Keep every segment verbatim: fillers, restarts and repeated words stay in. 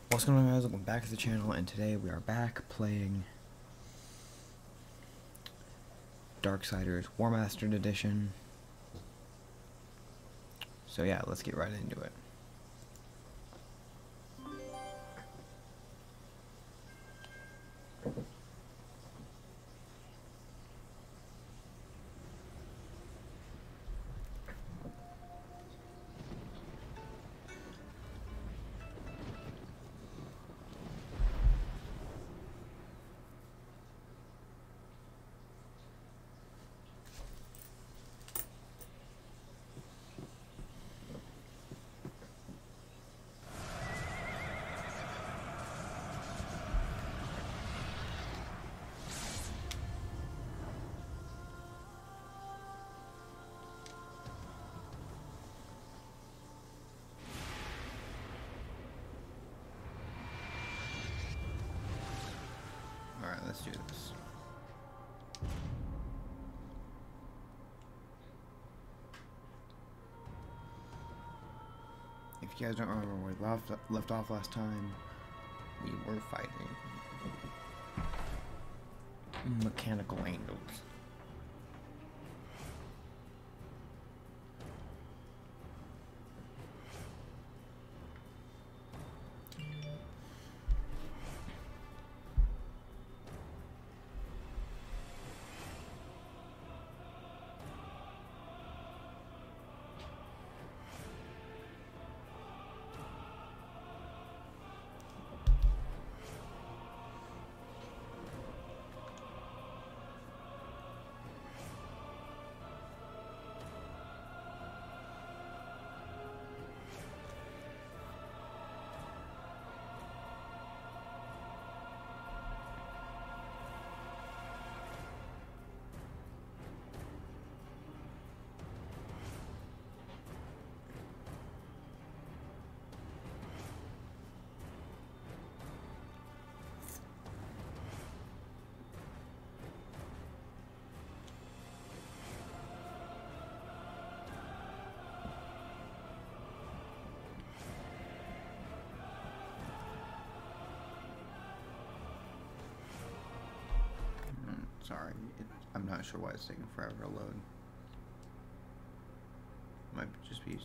What's going on, guys? Welcome back to the channel, and today we are back playing Darksiders War Mastered Edition. So yeah, let's get right into it. Alright, let's do this. If you guys don't remember where we left, left off last time, we were fighting mechanical angels. Sorry, it, I'm not sure why it's taking forever to load. Might just be.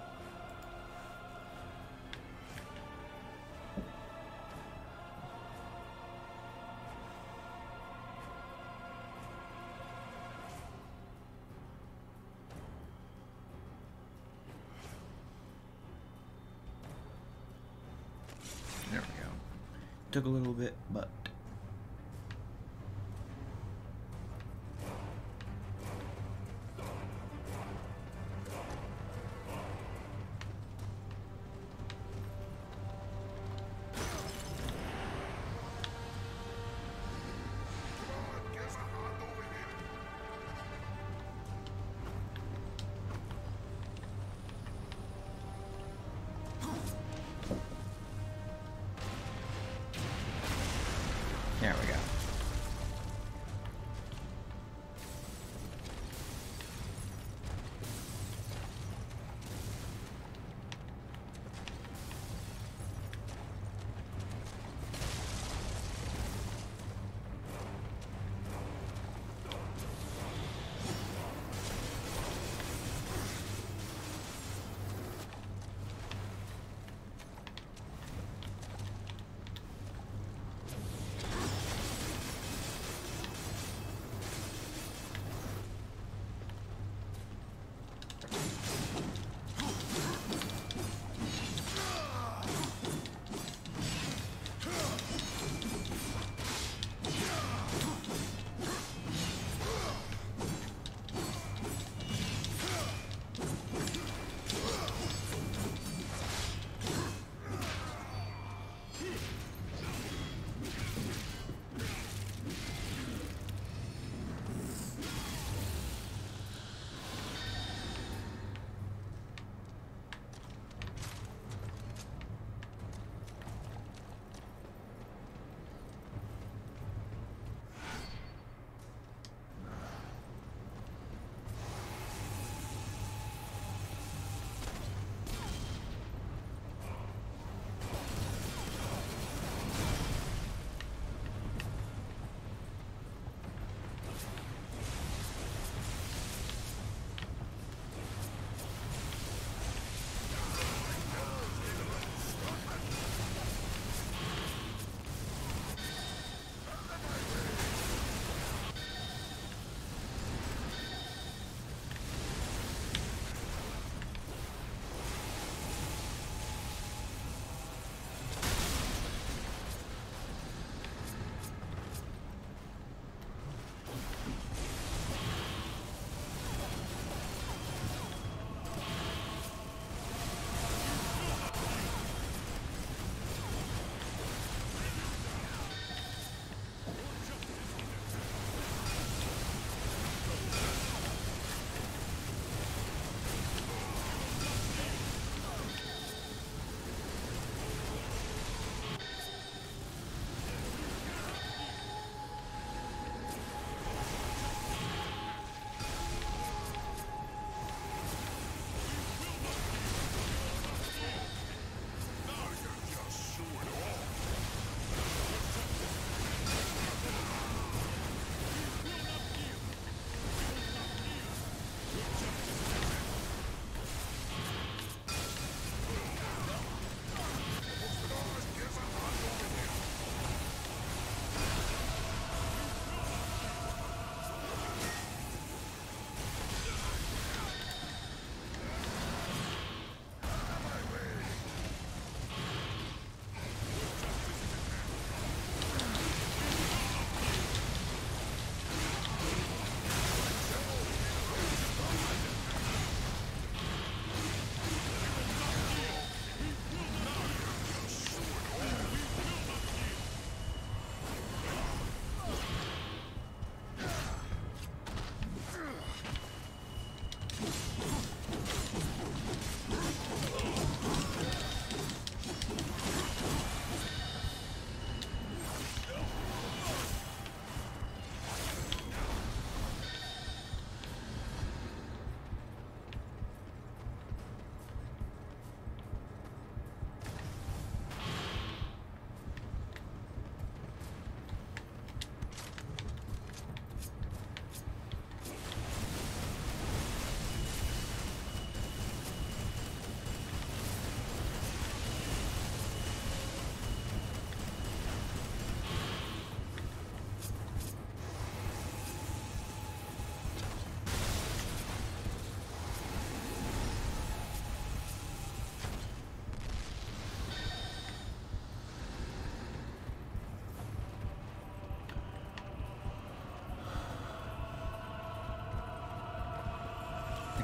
There we go. Took a little bit, but.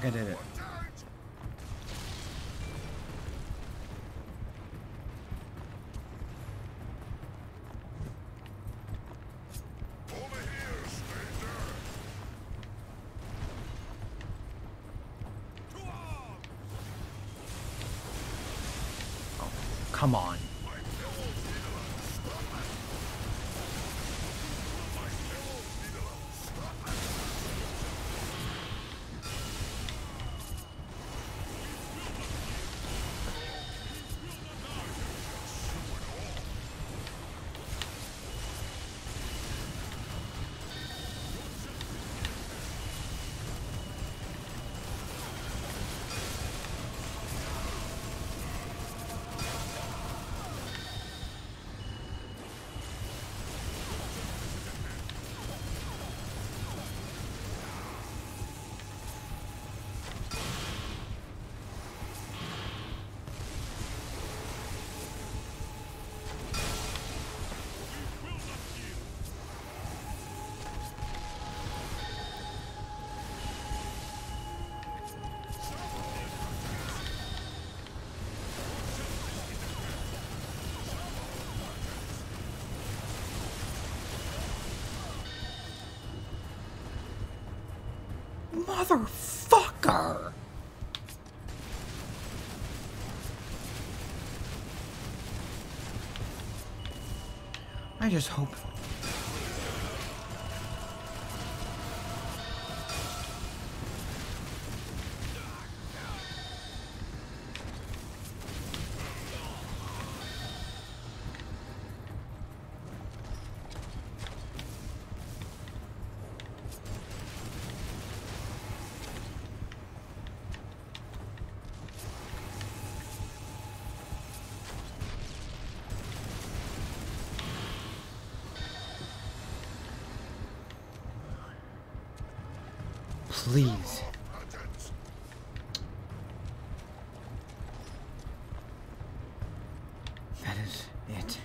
think I did it. Oh, come on. Motherfucker! I just hope... Please. That is it.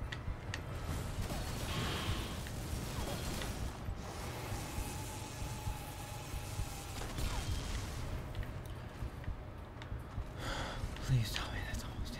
Please tell me that's almost it.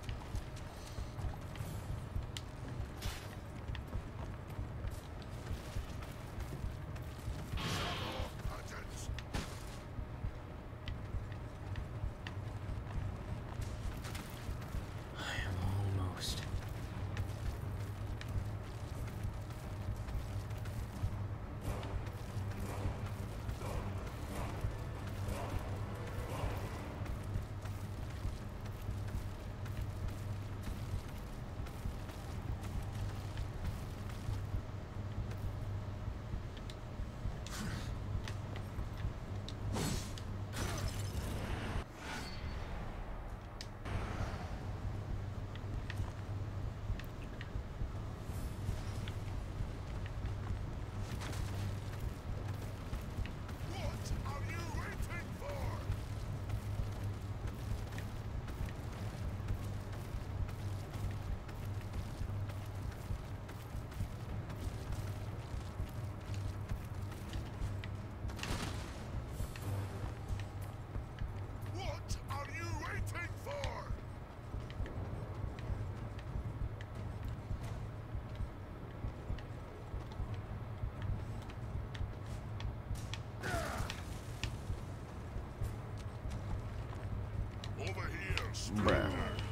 Bruh.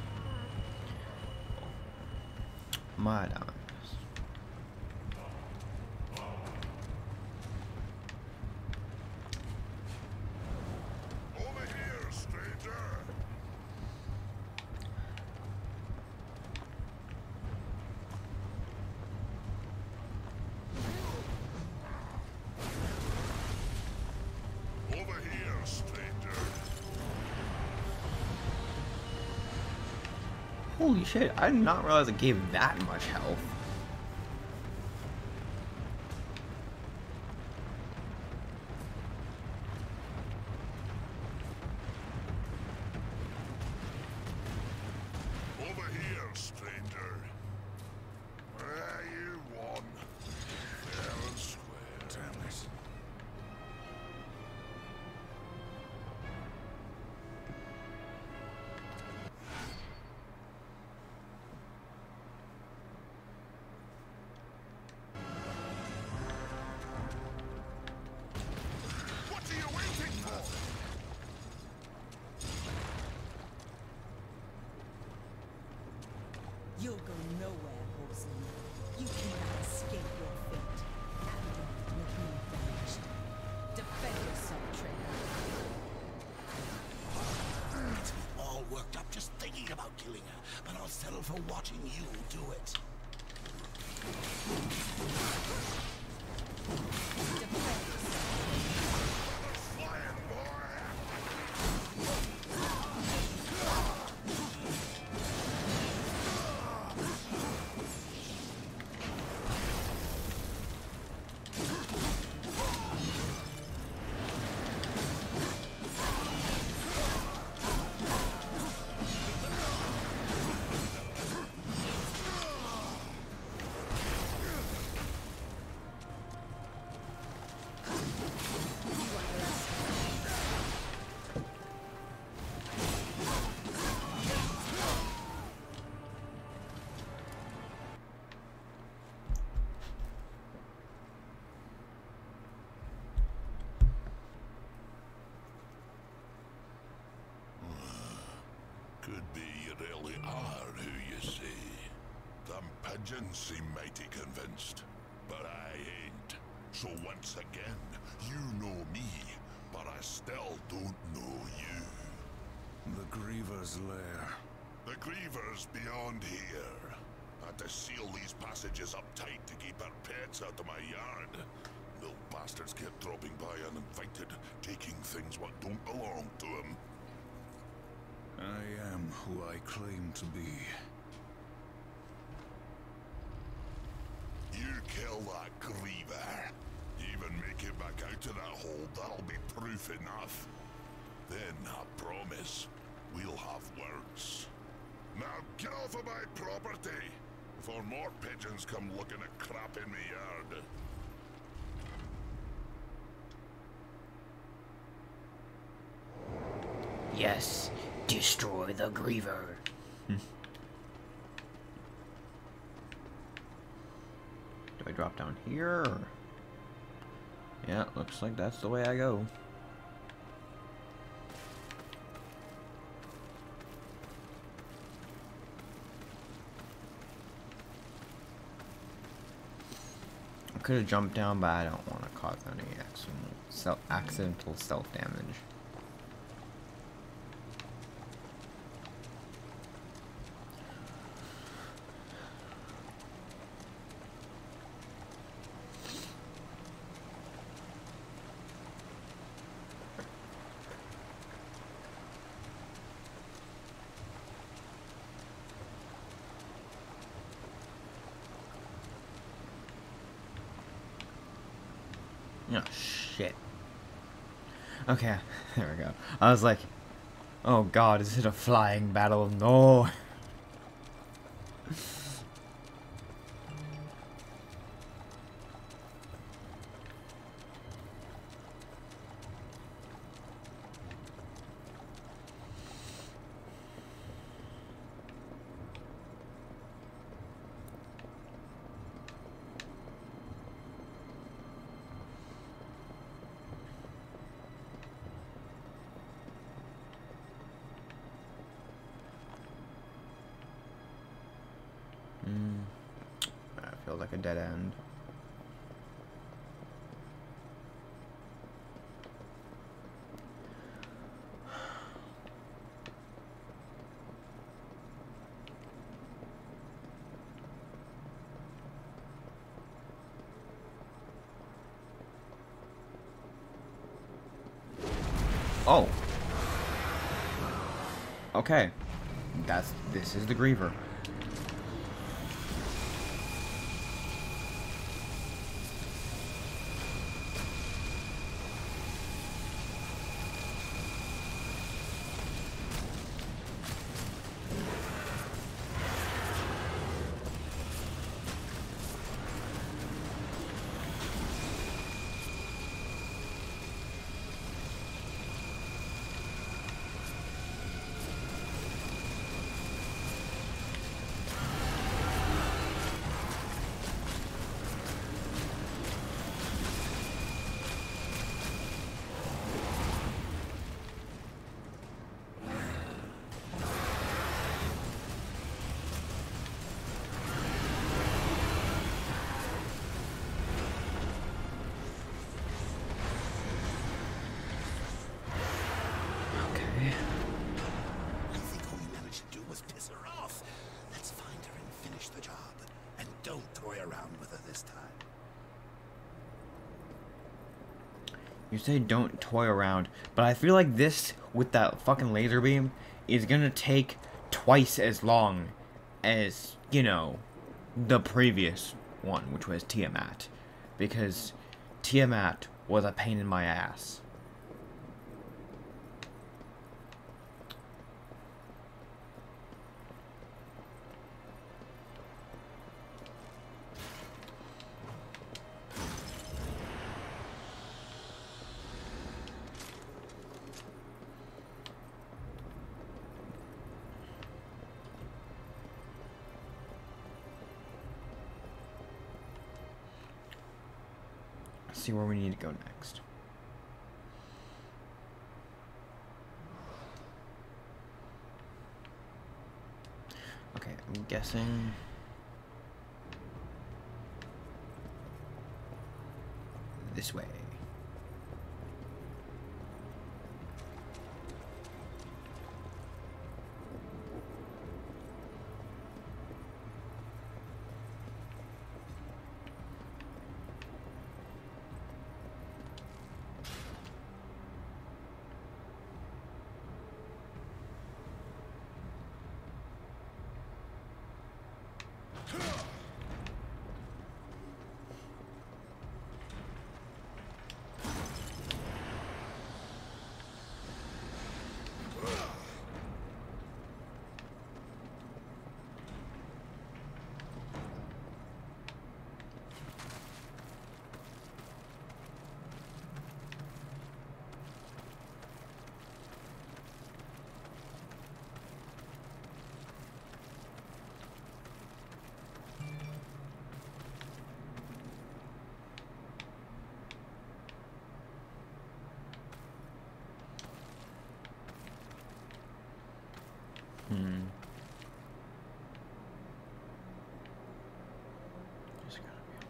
My dimes. Over here, stranger. Over here, stranger. Holy shit, I did not realize it gave that much health. Over here, stranger. Where you won. Fair and square. Damn it. You'll go nowhere, Horseman. You cannot escape your fate. And let me avenged. Defend yourself, traitor. Gets me all worked up just thinking about killing her, but I'll settle for watching you do it. Defend yourself. Flying boy! Could be you really are who you say. Them pigeons seem mighty convinced, but I ain't. So once again, you know me, but I still don't know you. The Griever's lair. The Griever's beyond here. Had to seal these passages up tight to keep our pets out of my yard. Little bastards kept dropping by uninvited, taking things what don't belong to them. I am who I claim to be. You kill that Griever. Even make it back out of that hole, that'll be proof enough. Then, I promise, we'll have words. Now get off of my property, before more pigeons come looking at crap in me yard. Yes, destroy the Griever. Do I drop down here? Or... Yeah, looks like that's the way I go. I could have jumped down, but I don't want to cause any accidental, self, accidental self damage. Oh, shit. Okay, there we go. I was like, oh god, is it a flying battle? No. Mm. That feels like a dead end. Oh. Okay. That's this is the Griever. Don't toy around with her this time. You say don't toy around, but I feel like this, with that fucking laser beam, is gonna take twice as long as, you know, the previous one, which was Tiamat. Because Tiamat was a pain in my ass. See where we need to go next. Okay, I'm guessing this way. Hmm. Just gotta be.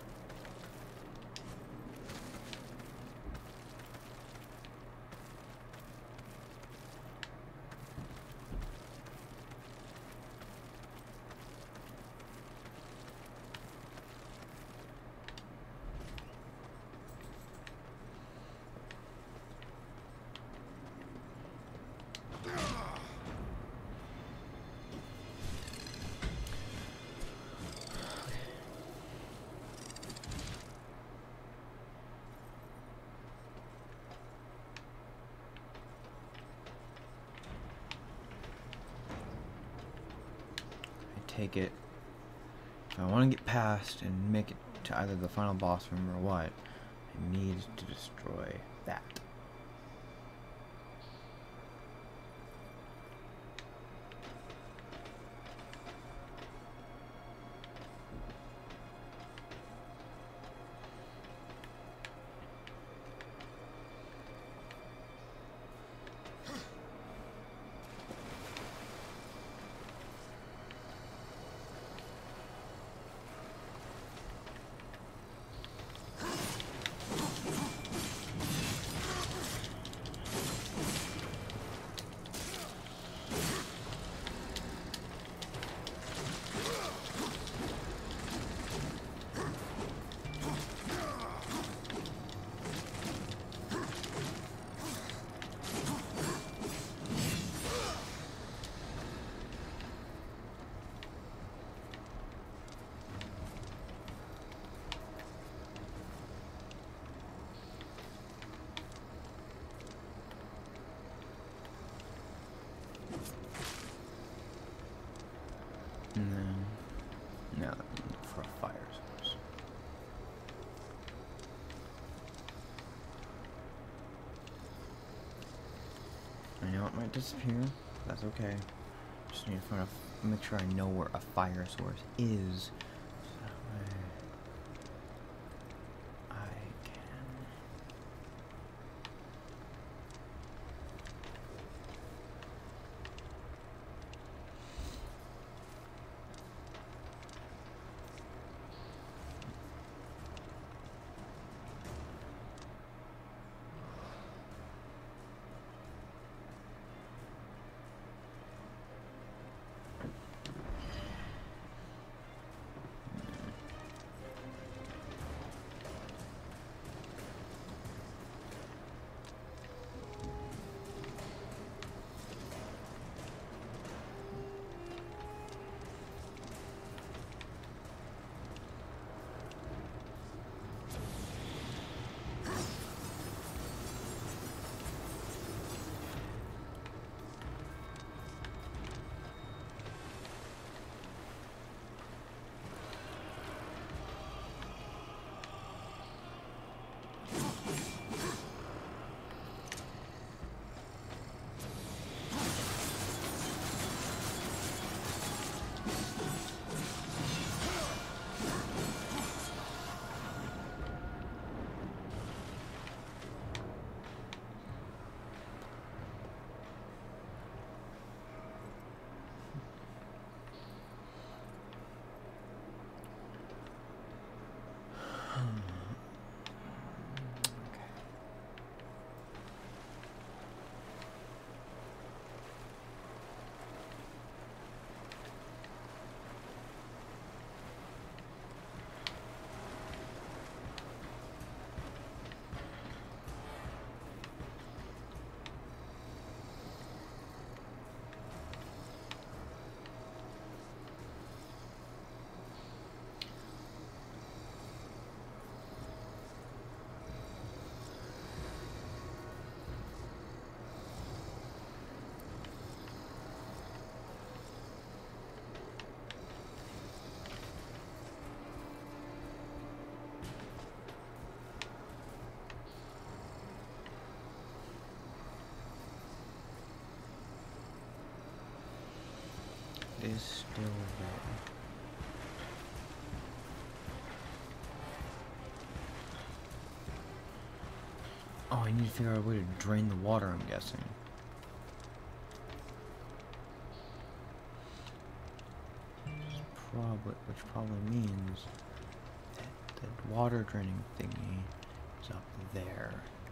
Take it. If I want to get past and make it to either the final boss room or what, I need to destroy that. And then, now look for a fire source. I know it might disappear, but that's okay. Just need to find a, make sure I know where a fire source is. So that way I can. is still there. Oh, I need to figure out a way to drain the water, I'm guessing. Probably, which probably means that the water draining thingy is up there.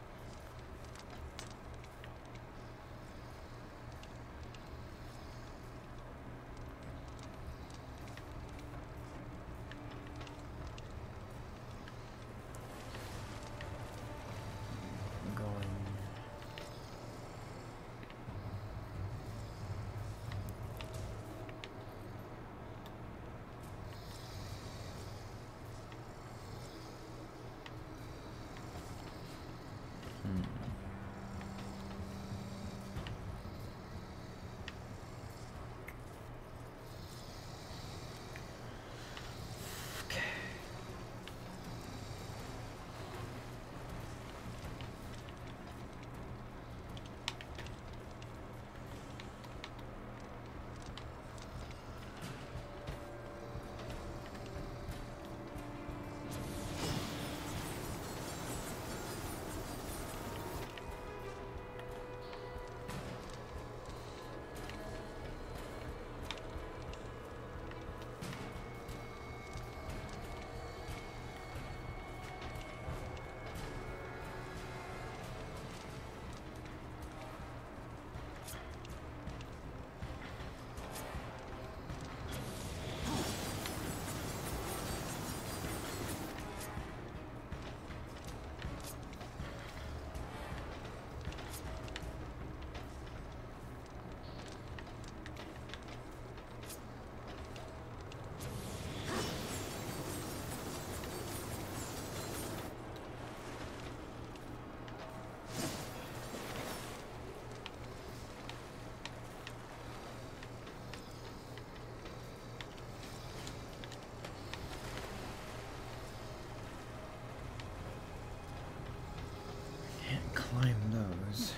Climb those.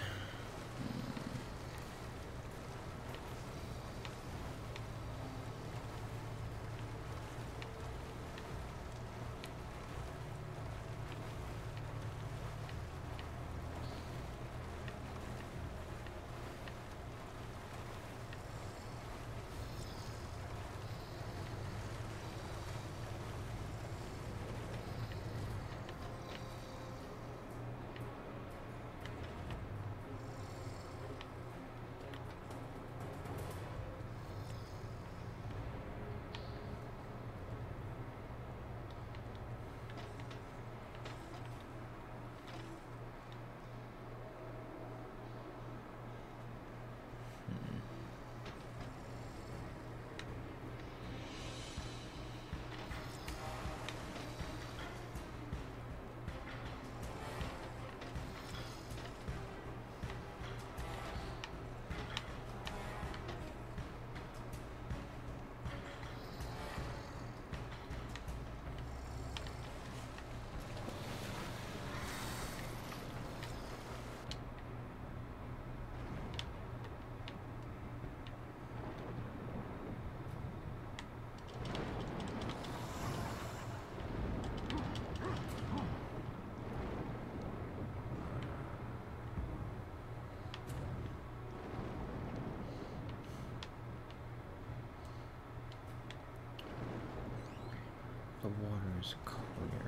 The water is clear.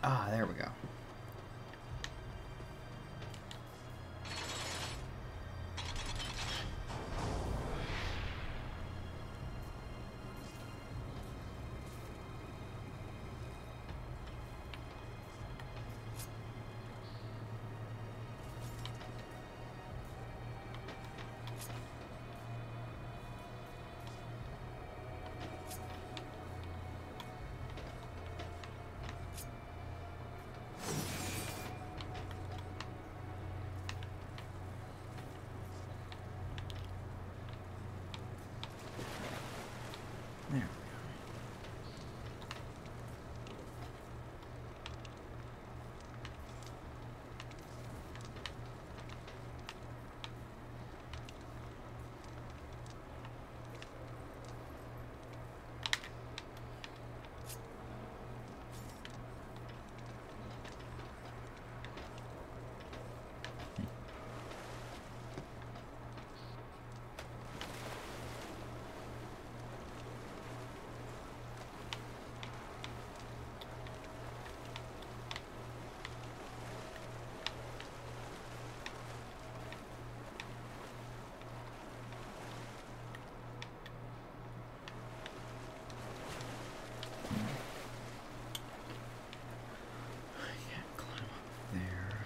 Ah, there we go. There we go. Can't climb up there.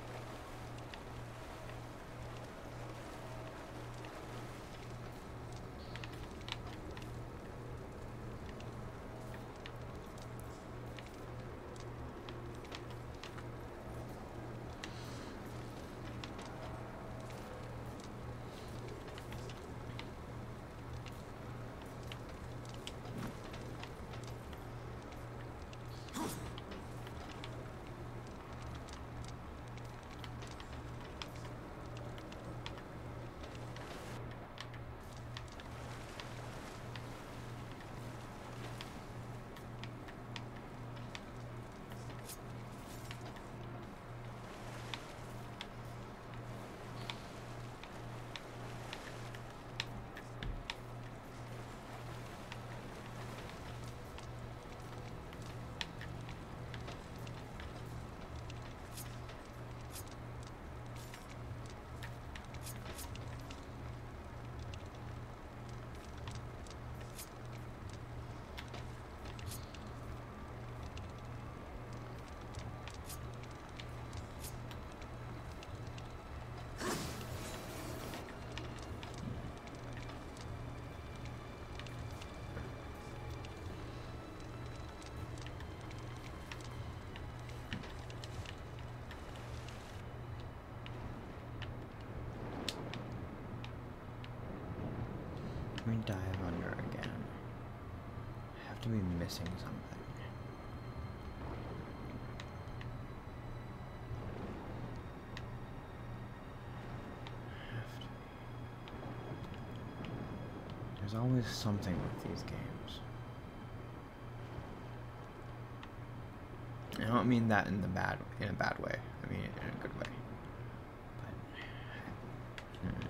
Let me dive under again. I have to be missing something. Have to be. There's always something with these games. I don't mean that in the bad in a bad way. I mean it in a good way. But hmm.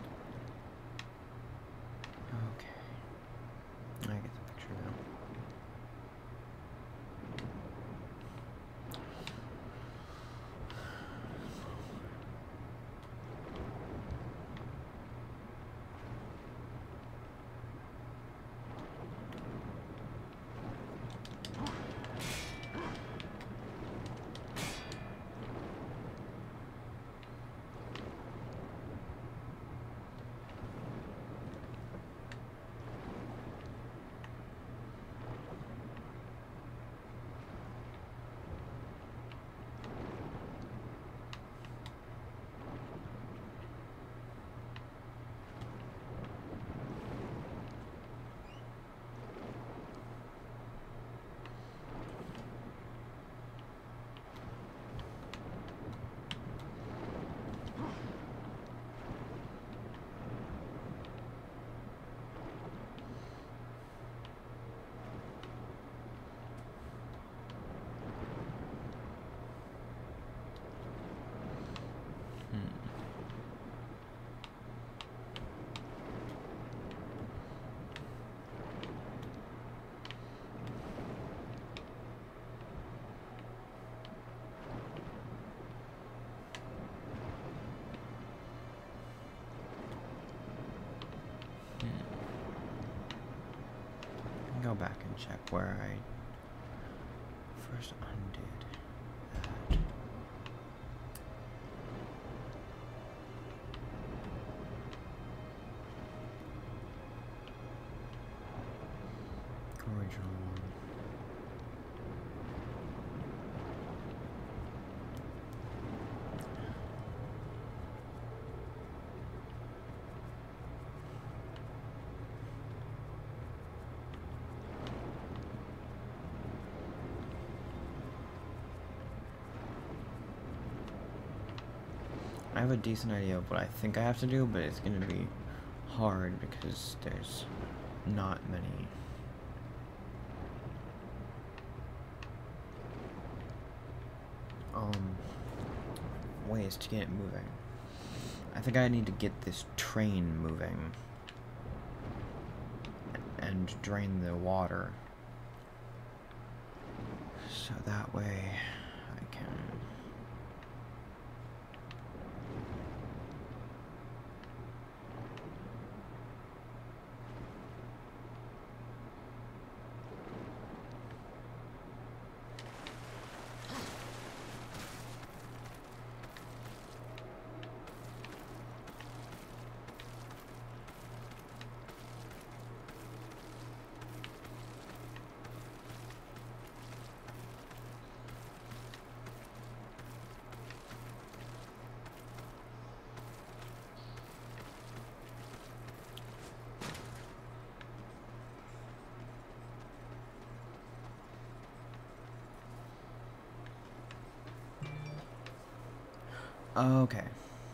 Okay. I get the picture now. check where I first undid that. Original one. I have a decent idea of what I think I have to do, but it's going to be hard because there's not many. Um, ways to get it moving. I think I need to get this train moving and drain the water so that way I can okay.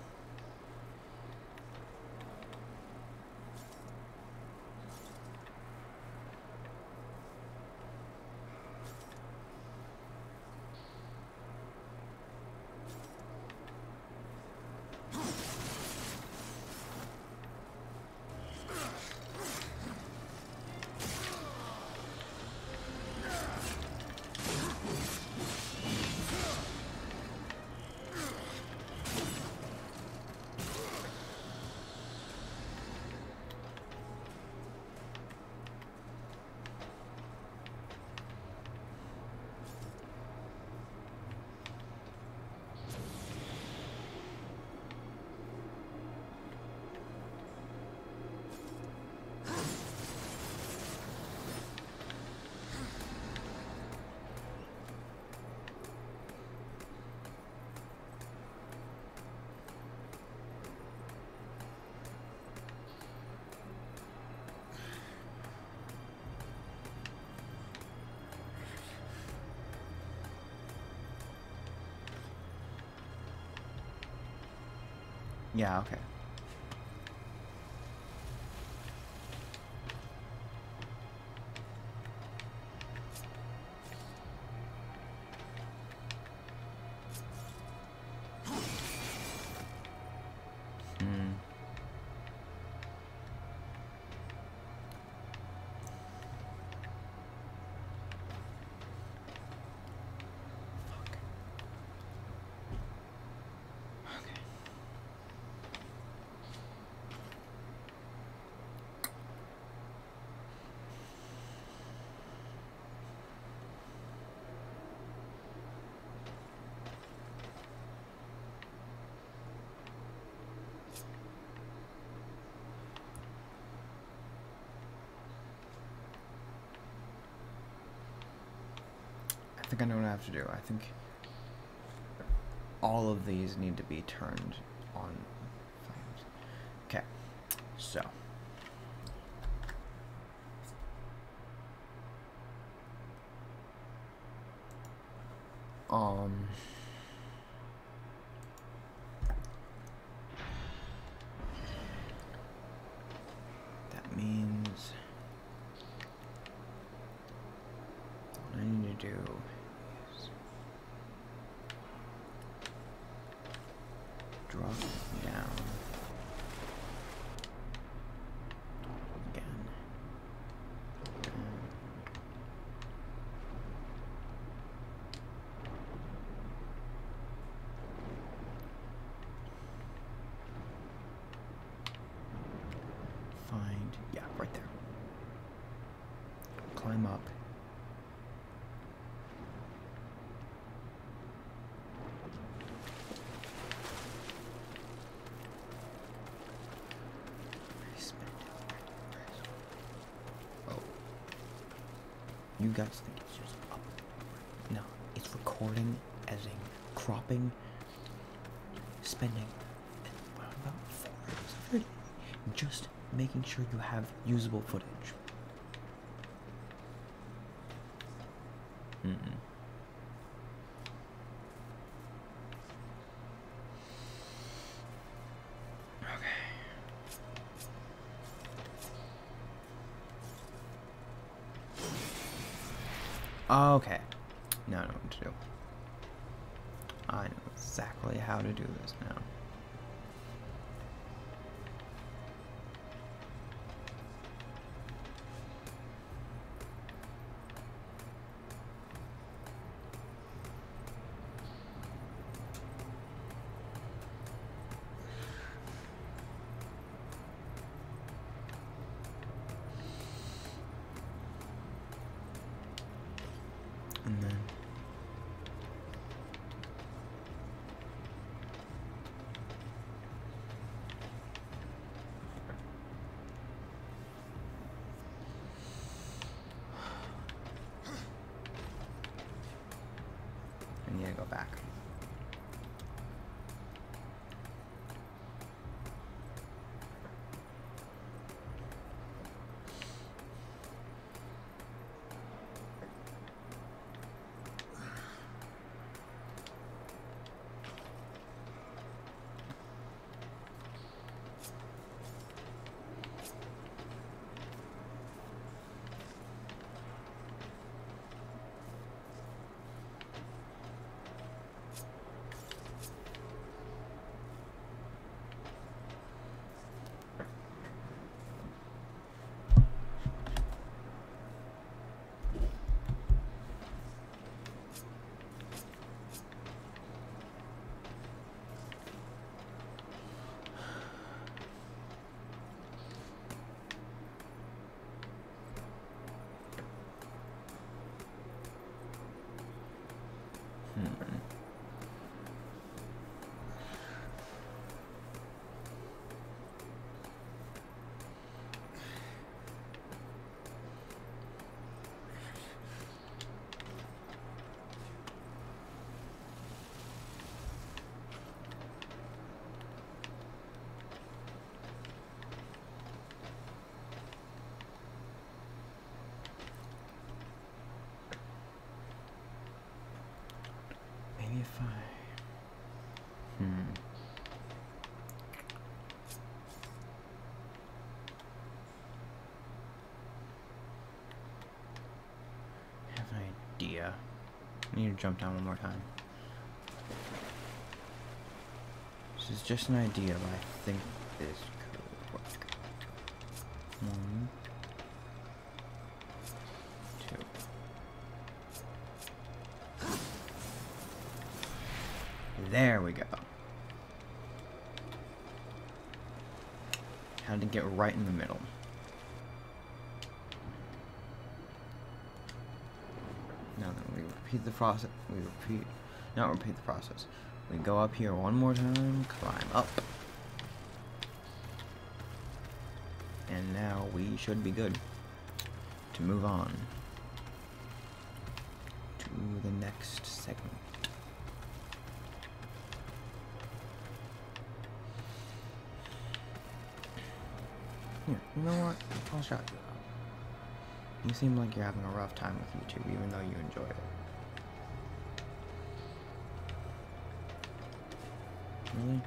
Yeah, okay. Hmm. I think I know what I have to do. I think all of these need to be turned on flames. Okay, so. Um. That means what I need to do is drop it down again. And find, yeah, right there. climb up. Oh. You guys think it's just up. No, it's recording, editing, cropping, spending what, about four hours every day just making sure you have usable footage. Mm-mm. Okay. Now I know what to do. I know exactly how to do this now. And then I need to go back. Maybe if I... Hmm. I have an idea. I need to jump down one more time. This is just an idea, but I think this could work. One. Two. There we go. Had to get right in the middle. Now then, we repeat the process. We repeat, not repeat the process. We go up here one more time, climb up. And now we should be good to move on to the next segment. Here, you know what? I'll shout you out. You seem like you're having a rough time with YouTube, even though you enjoy it. Really?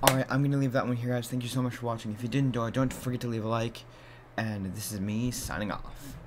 Alright, I'm gonna leave that one here, guys. Thank you so much for watching. If you did enjoy, don't forget to leave a like. And this is me signing off.